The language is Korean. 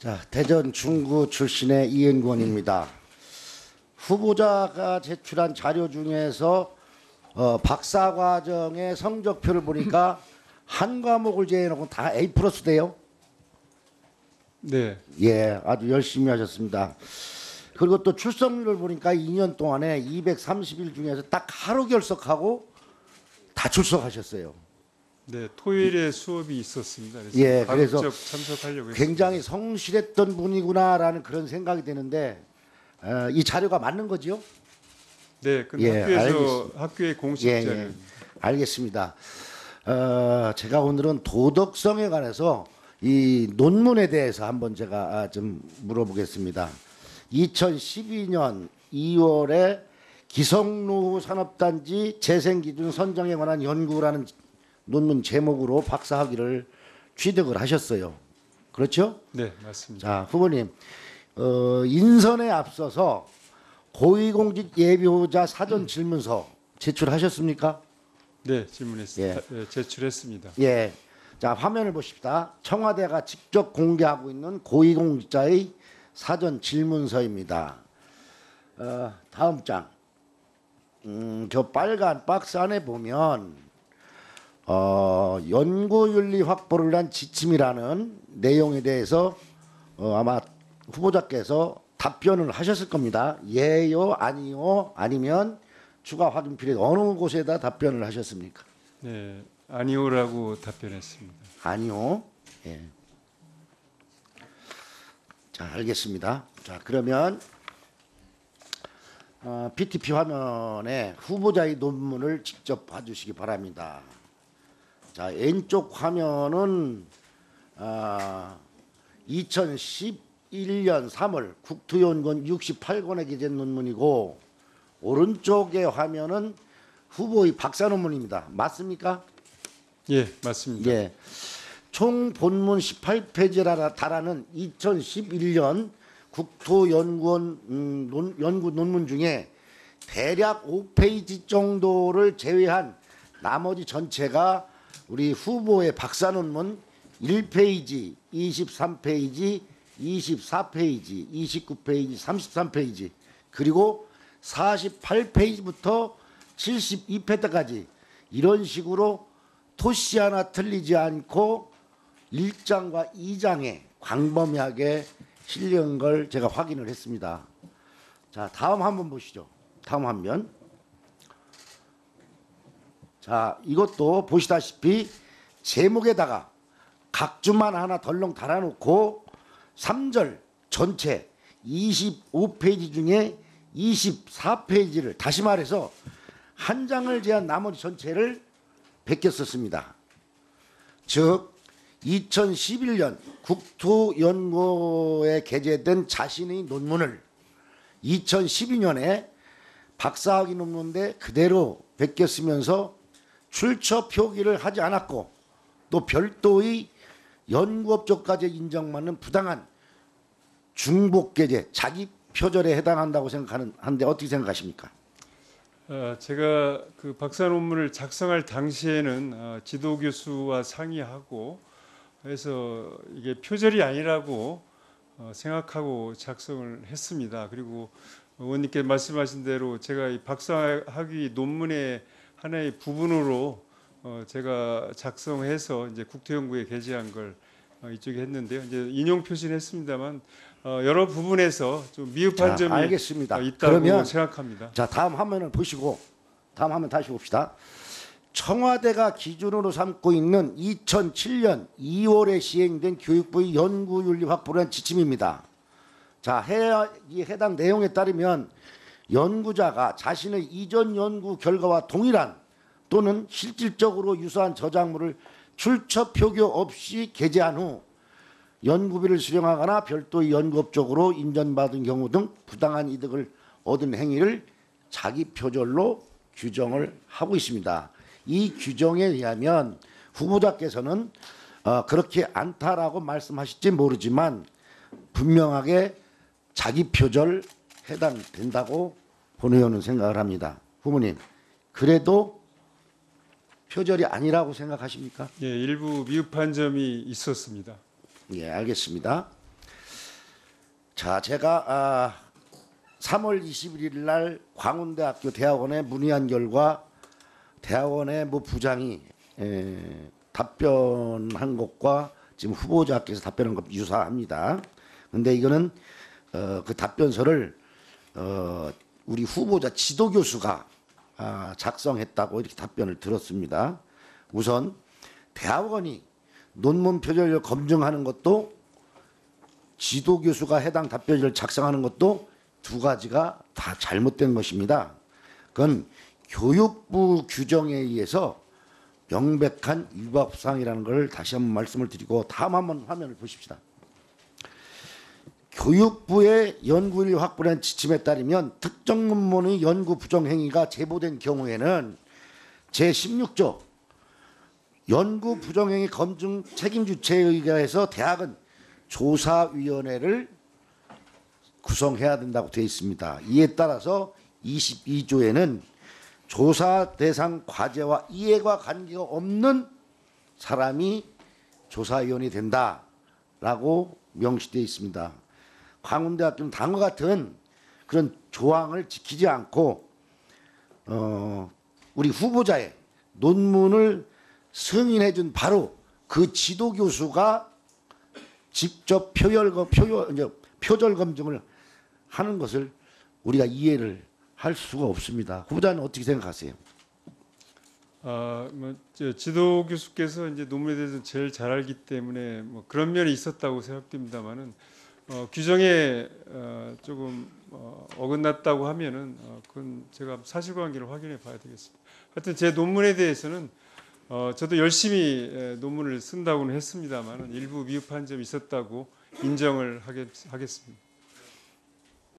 자, 대전 중구 출신의 이은권입니다. 후보자가 제출한 자료 중에서 박사과정의 성적표를 보니까 한 과목을 제외해놓고 다 A 플러스 돼요. 네, 예, 아주 열심히 하셨습니다. 그리고 또 출석률을 보니까 2년 동안에 230일 중에서 딱 하루 결석하고 다 출석하셨어요. 네, 토요일에 수업이 있었습니다. 그래서 예, 그래서 가급적 참석하려고 굉장히 했습니다. 성실했던 분이구나라는 그런 생각이 드는데 이 자료가 맞는 거지요? 네, 그 예, 학교에서 알겠습니다. 학교의 공식 예, 자료. 예. 알겠습니다. 제가 오늘은 도덕성에 관해서 이 논문에 대해서 한번 제가 좀 물어보겠습니다. 2012년 2월에 기성노후 산업단지 재생기준 선정에 관한 연구라는 논문 제목으로 박사학위를 취득을 하셨어요. 그렇죠? 네, 맞습니다. 자, 후보님, 인선에 앞서서 고위공직 예비후보자 사전 질문서 제출하셨습니까? 네, 질문했습니다. 네, 제출했습니다. 예. 자, 화면을 보십시다. 청와대가 직접 공개하고 있는 고위공직자의 사전 질문서입니다. 다음 장. 저 빨간 박스 안에 보면 연구윤리 확보를 위한 지침이라는 내용에 대해서 아마 후보자께서 답변을 하셨을 겁니다. 예요, 아니요, 아니면 추가 확인 필요 어느 곳에다 답변을 하셨습니까? 네, 아니오라고 답변했습니다. 아니요. 예. 자, 알겠습니다. 자, 그러면 PTP 화면에 후보자의 논문을 직접 봐주시기 바랍니다. 자, 왼쪽 화면은 2011년 3월 국토연구원 68권에 게재된 논문이고 오른쪽의 화면은 후보의 박사 논문입니다. 맞습니까? 예, 맞습니다. 예. 총 본문 18페이지에 달하는 2011년 국토연구원 연구 논문 중에 대략 5페이지 정도를 제외한 나머지 전체가 우리 후보의 박사 논문 1페이지, 23페이지, 24페이지, 29페이지, 33페이지 그리고 48페이지부터 72페이지까지 이런 식으로 토시 하나 틀리지 않고 1장과 2장에 광범위하게 실린 걸 제가 확인을 했습니다. 자, 다음 한번 보시죠. 다음 화면. 자, 이것도 보시다시피 제목에다가 각주만 하나 덜렁 달아놓고 3절 전체 25페이지 중에 24페이지를 다시 말해서 한 장을 제한 나머지 전체를 베껴 썼습니다. 즉 2011년 국토연구에 게재된 자신의 논문을 2012년에 박사학위 논문인데 그대로 베껴 쓰면서 출처 표기를 하지 않았고 또 별도의 연구업적까지 인정받는 부당한 중복게재 자기 표절에 해당한다고 생각하는데 어떻게 생각하십니까? 제가 그 박사 논문을 작성할 당시에는 지도 교수와 상의하고 해서 이게 표절이 아니라고 생각하고 작성을 했습니다. 그리고 의원님께 말씀하신 대로 제가 이 박사학위 논문의 하나의 부분으로 제가 작성해서 이제 국토연구에 게재한 걸 이쪽에 했는데요. 이제 인용 표시는 했습니다만 여러 부분에서 좀 미흡한 점이 알겠습니다. 있다고 그러면 생각합니다. 자, 다음 화면을 보시고 다음 화면 다시 봅시다. 청와대가 기준으로 삼고 있는 2007년 2월에 시행된 교육부의 연구윤리 확보를 한 지침입니다. 자, 이 해당 내용에 따르면 연구자가 자신의 이전 연구 결과와 동일한 또는 실질적으로 유사한 저작물을 출처 표기 없이 게재한 후 연구비를 수령하거나 별도의 연구업적으로 인정받은 경우 등 부당한 이득을 얻은 행위를 자기 표절로 규정을 하고 있습니다. 이 규정에 의하면 후보자께서는 그렇게 않다라고 말씀하실지 모르지만 분명하게 자기 표절 해당된다고 본 의원은 생각을 합니다. 후보님, 그래도 표절이 아니라고 생각하십니까? 예, 일부 미흡한 점이 있었습니다. 예, 알겠습니다. 자, 제가 3월 21일 날 광운대학교 대학원에 문의한 결과 대학원의 뭐 부장이 답변한 것과 지금 후보자께서 답변한 것 유사합니다. 근데 이거는 그 답변서를 우리 후보자 지도교수가 작성했다고 이렇게 답변을 들었습니다. 우선 대학원이 논문 표절을 검증하는 것도 지도교수가 해당 답변지를 작성하는 것도 두 가지가 다 잘못된 것입니다. 그건 교육부 규정에 의해서 명백한 위법사항이라는 걸 다시 한번 말씀을 드리고 다음 한번 화면을 보십시다. 교육부의 연구인력 확보라는 지침에 따르면 특정 논문의 연구 부정 행위가 제보된 경우에는 제16조 연구 부정 행위 검증 책임 주체에 의해서 대학은 조사위원회를 구성해야 된다고 되어 있습니다. 이에 따라서 22조에는 조사 대상 과제와 이해가 관계가 없는 사람이 조사위원이 된다라고 명시되어 있습니다. 광운대학교는 다음과 같은 그런 조항을 지키지 않고 우리 후보자의 논문을 승인해준 바로 그 지도교수가 직접 표절 검증을 하는 것을 우리가 이해를 할 수가 없습니다. 후보자는 어떻게 생각하세요? 지도 교수께서 이제 논문에 대해서 제일 잘 알기 때문에 뭐 그런 면이 있었다고 생각됩니다만은 규정에 조금 어긋났다고 하면은 그건 제가 사실관계를 확인해 봐야 되겠습니다. 하여튼 제 논문에 대해서는 저도 열심히 논문을 쓴다고는 했습니다만은 일부 미흡한 점이 있었다고 인정을 하겠습니다.